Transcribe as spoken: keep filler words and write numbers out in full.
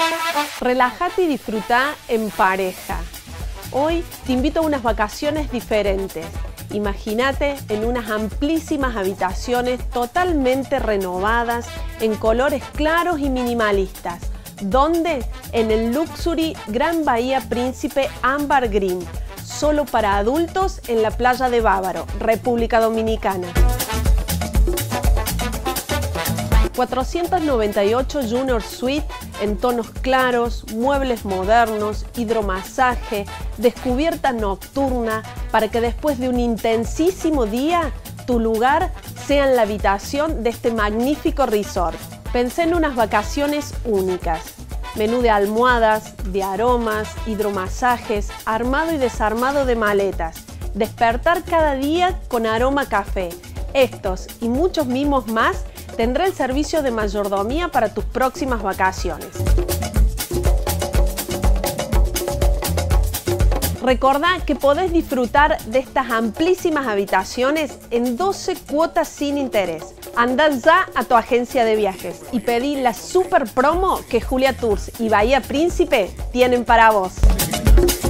Relájate y disfruta en pareja. Hoy te invito a unas vacaciones diferentes. Imagínate en unas amplísimas habitaciones totalmente renovadas, en colores claros y minimalistas. ¿Dónde? En el Luxury Gran Bahía Príncipe Ámbar Green, solo para adultos en la playa de Bávaro, República Dominicana. cuatrocientos noventa y ocho Junior Suite en tonos claros, muebles modernos, hidromasaje, descubierta nocturna, para que después de un intensísimo día, tu lugar sea en la habitación de este magnífico resort. Pensé en unas vacaciones únicas. Menú de almohadas, de aromas, hidromasajes, armado y desarmado de maletas. Despertar cada día con aroma café. Estos y muchos mimos más tendrá el servicio de mayordomía para tus próximas vacaciones. Recordá que podés disfrutar de estas amplísimas habitaciones en doce cuotas sin interés. Andá ya a tu agencia de viajes y pedí la super promo que Julia Tours y Bahía Príncipe tienen para vos.